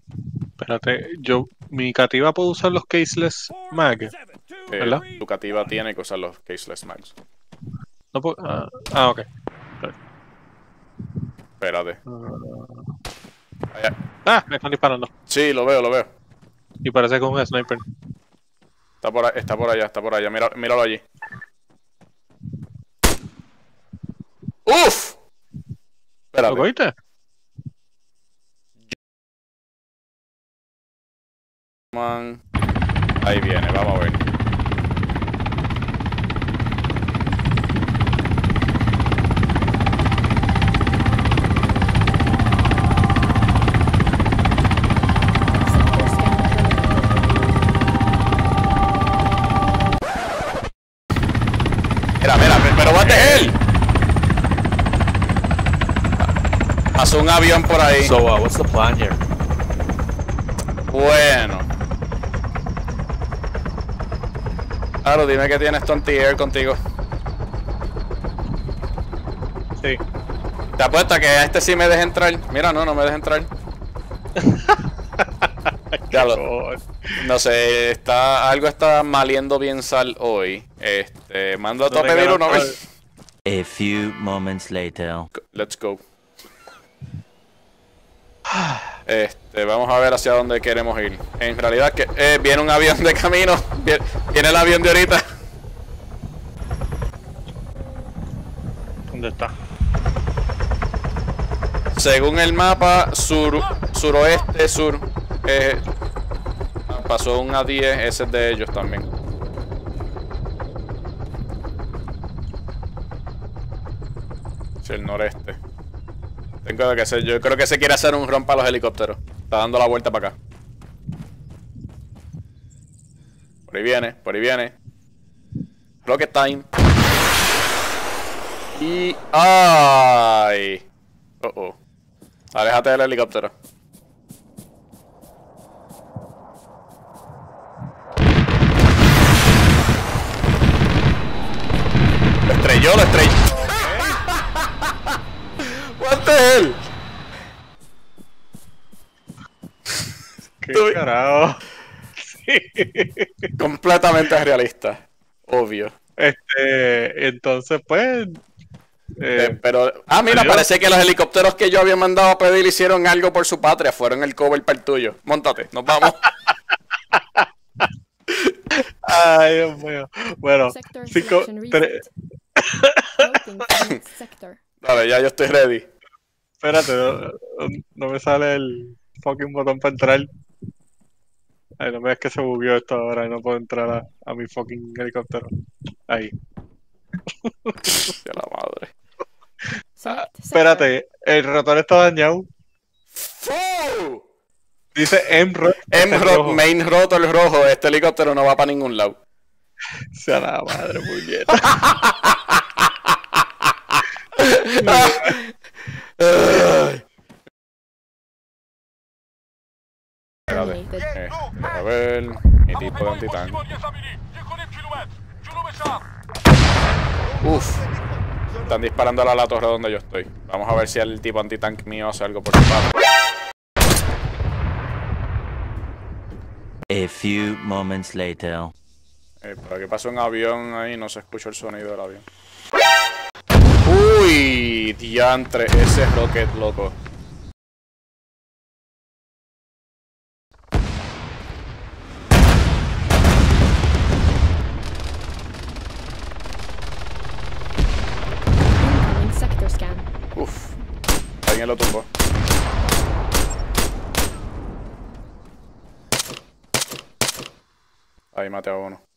Espérate, mi cativa puede usar los caseless mag, ¿verdad? Tu cativa tiene que usar los caseless mags. No puedo, ok. Espérate. Me están disparando. Sí, lo veo, lo veo. Y parece que es un sniper. Está por allá, está por allá. Míralo allí. ¡Uf! ¿Lo Espérate. cogiste? Man. Ahí viene, vamos a ver. Mira, pero what the hell. Pasó un avión por ahí. So, what's the plan here? Bueno. Claro, dime que tienes tu anti-air contigo. Sí. Te apuesto que a este sí me deja entrar. Mira, no me deja entrar. Ya no sé, algo está maliendo bien sal hoy. Mando a tu a pedir uno. A few moments later. Let's go. Vamos a ver hacia dónde queremos ir. En realidad que viene un avión de camino. Viene el avión de ahorita. ¿Dónde está? Según el mapa, suroeste, sur. Pasó un A10, ese es de ellos también. Es el noreste. Tengo que hacer, yo creo que se quiere hacer un run para los helicópteros. Está dando la vuelta para acá. Por ahí viene, por ahí viene. Rocket time. Y... ¡ay! Aléjate del helicóptero. Lo estrelló. What the hell? ¿Qué carajo? Sí. Completamente realista. Obvio. Entonces, pues... pero... mira, parece que los helicópteros que yo había mandado a pedir hicieron algo por su patria. Fueron el cover para el tuyo. Móntate, nos vamos. Ay, Dios mío. Bueno, 5... Dale, ya yo estoy ready. Espérate, no me sale el fucking botón para entrar. Ay, no me ves que se bugueó esto ahora y no puedo entrar a mi fucking helicóptero. Ahí. Ya la madre. Espérate, el rotor está dañado. Dice M-Rod. Main rotor rojo. Este helicóptero no va para ningún lado. Sea la madre, puñeta. A ver, mi tipo de antitank. Uf. Están disparando a la torre donde yo estoy. Vamos a ver si el tipo antitank mío hace algo por su parte. A few moments later. Por aquí pasó un avión ahí, no se escuchó el sonido del avión. Uy, diantre, ese rocket loco. Uf, alguien lo tumbó. Ahí maté a uno.